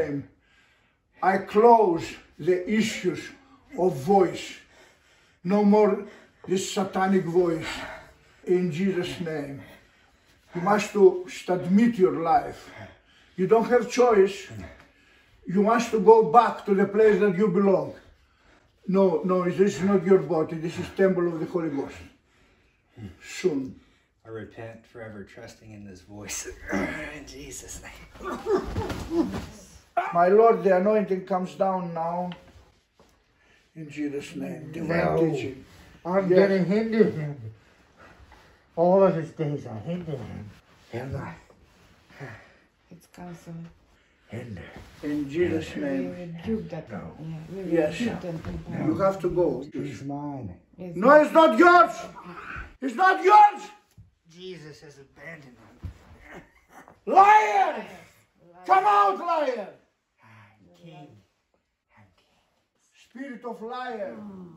name, I close the issues of voice. No more this satanic voice. In Jesus' name. You must submit your life. You don't have choice. You must go back to the place that you belong. No, this is not your body. This is temple of the Holy Ghost. Soon. I repent forever trusting in this voice. In Jesus' name. My Lord, the anointing comes down now. In Jesus' name. Divine teaching. I'm getting hindered. All of his days I hindered him. It's cancelled. Hinder. In Jesus' We name. rebuke that. No. Yeah, we Yes. rebuke that. You have to go. He's mine. No, it's not yours. It's not yours. Jesus has abandoned him. Liar! Come out, liar! I'm king. I'm king. Spirit of liar.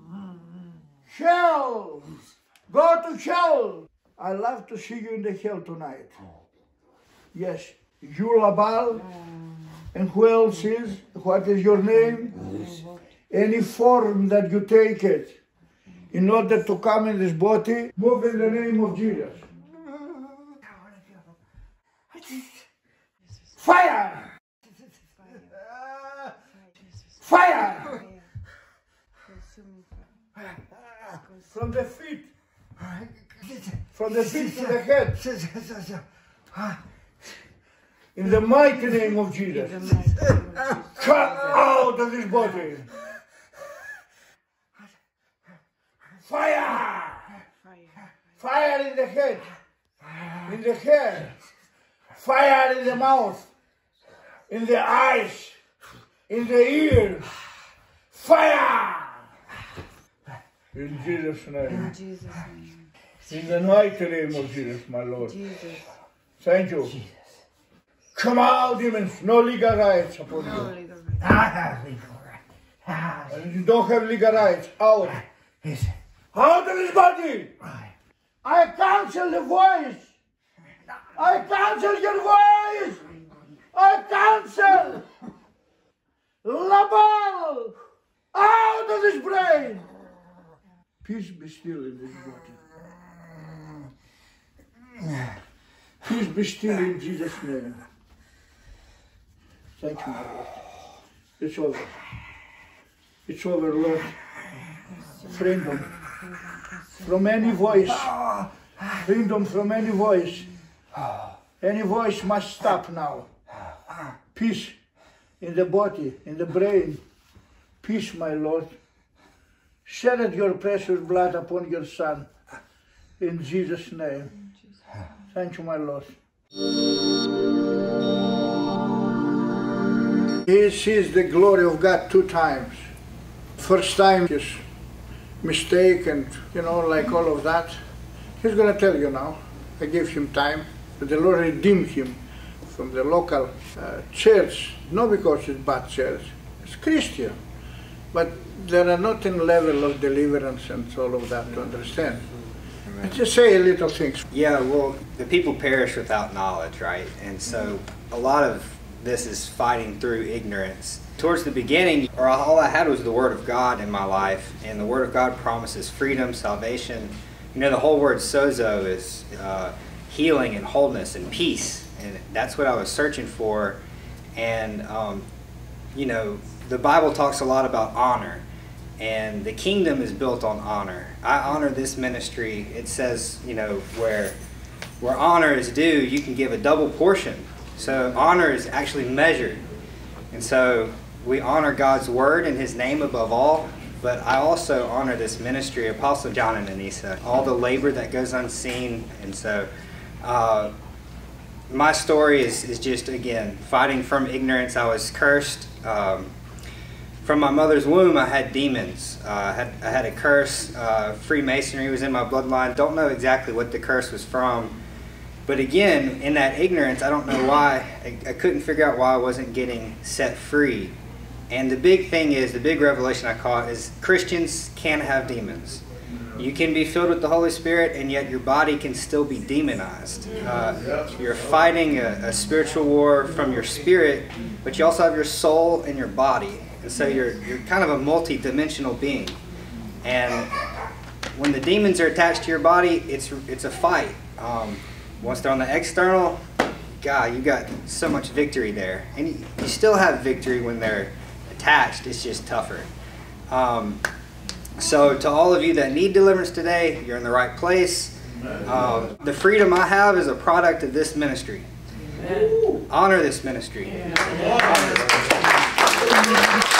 Hell! Go to hell! I love to see you in the hell tonight. Yes, you Labal. And who else is? What is your name? Any form that you take it in order to come in this body, move in the name of Jesus. Fire! Fire! From the feet. From the feet to the head. In the mighty name of Jesus. Come out of this body. Fire! Fire in the head. In the hair. Fire in the mouth. In the eyes. In the ears. Fire! In Jesus' name. In Jesus' name. In the mighty name of Jesus, my Lord. Jesus. Thank you. Come out, demons. No legal rights upon No you. legal right. I have legal right. And you don't have legal rights. Out. Listen. Out of his body. Right. I cancel the voice. I cancel your voice. I cancel. Labal. Out of his brain. Peace be still in this body. Peace be still in Jesus' name. Thank you, my Lord. It's over. It's over, Lord. Freedom from any voice. Freedom from any voice. Any voice must stop now. Peace in the body, in the brain. Peace, my Lord. Shed your precious blood upon your Son. In Jesus' name. Thank you, my Lord. He sees the glory of God 2 times. First time his mistake and, like all of that. He's going to tell you now. I gave him time. But the Lord redeemed him from the local church. Not because it's bad church. It's Christian. But they are not in level of deliverance and all of that to understand. I just say a little things. Yeah, well, the people perish without knowledge, right? And so a lot of this is fighting through ignorance. Towards the beginning, all I had was the Word of God in my life, and the Word of God promises freedom, salvation. The whole word sozo is healing and wholeness and peace, and that's what I was searching for. And, the Bible talks a lot about honor, and the kingdom is built on honor. I honor this ministry. It says, where honor is due, you can give a double portion. So honor is actually measured. And so we honor God's word and his name above all, but I also honor this ministry, Apostle John and Anissa, all the labor that goes unseen. And so my story is just, again, fighting from ignorance. I was cursed. From my mother's womb, I had demons. I had a curse. Freemasonry was in my bloodline. Don't know exactly what the curse was from. But again, in that ignorance, I don't know why. I couldn't figure out why I wasn't getting set free. And the big thing is, the big revelation I caught is Christians can have demons. You can be filled with the Holy Spirit, and yet your body can still be demonized. You're fighting a spiritual war from your spirit, but you also have your soul and your body. And so you're kind of a multi-dimensional being. And when the demons are attached to your body, it's a fight. Once they're on the external, God, you got so much victory there. And you still have victory when they're attached. It's just tougher. So to all of you that need deliverance today, you're in the right place. The freedom I have is a product of this ministry. Honor this ministry. Honor this ministry.